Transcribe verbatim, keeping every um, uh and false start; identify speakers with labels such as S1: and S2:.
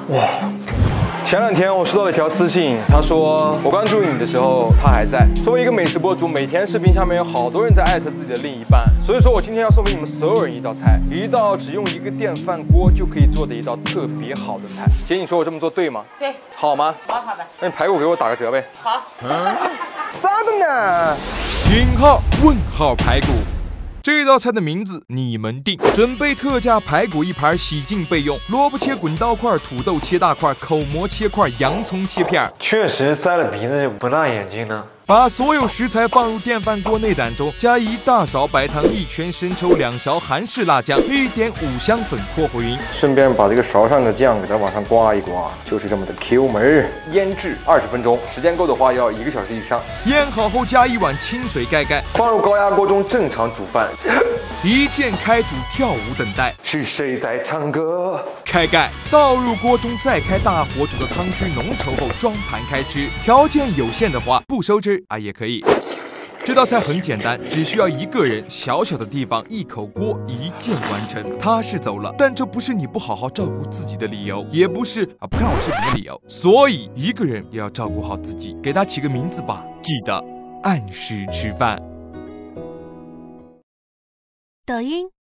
S1: 哇！前两天我收到了一条私信，他说我关注你的时候他还在。作为一个美食博主，每天视频下面有好多人在艾特自己的另一半，所以说我今天要送给你们所有人一道菜，一道只用一个电饭锅就可以做的一道特别好的菜。姐，你说我这么做对吗？
S2: 对。
S1: 好吗？
S2: 好好的。
S1: 那你排骨给我打个折呗。
S2: 好。嗯，
S1: 啥的呢？
S3: 引号问号排骨。这道菜的名字你们定。准备特价排骨一盘，洗净备用。萝卜切滚刀块，土豆切大块，口蘑切块，洋葱切片。
S4: 确实塞了鼻子就不辣眼睛呢。
S3: 把所有食材放入电饭锅内胆中，加一大勺白糖，一圈生抽，两勺韩式辣酱，一点五香粉，和回匀。
S1: 顺便把这个勺上的酱给它往上刮一刮，就是这么的 Q 门儿。腌制二十分钟，时间够的话要一个小时以上。
S3: 腌好后加一碗清水盖盖，
S1: 放入高压锅中正常煮饭。
S3: 一键开煮，跳舞等待。
S1: 是谁在唱歌？
S3: 开盖，倒入锅中，再开大火煮的汤汁浓稠后装盘开吃。条件有限的话，不收汁啊也可以。这道菜很简单，只需要一个人，小小的地方，一口锅，一键完成。他是走了，但这不是你不好好照顾自己的理由，也不是啊不看我视频的理由。所以一个人也要照顾好自己，给他起个名字吧，记得按时吃饭。
S5: 抖音、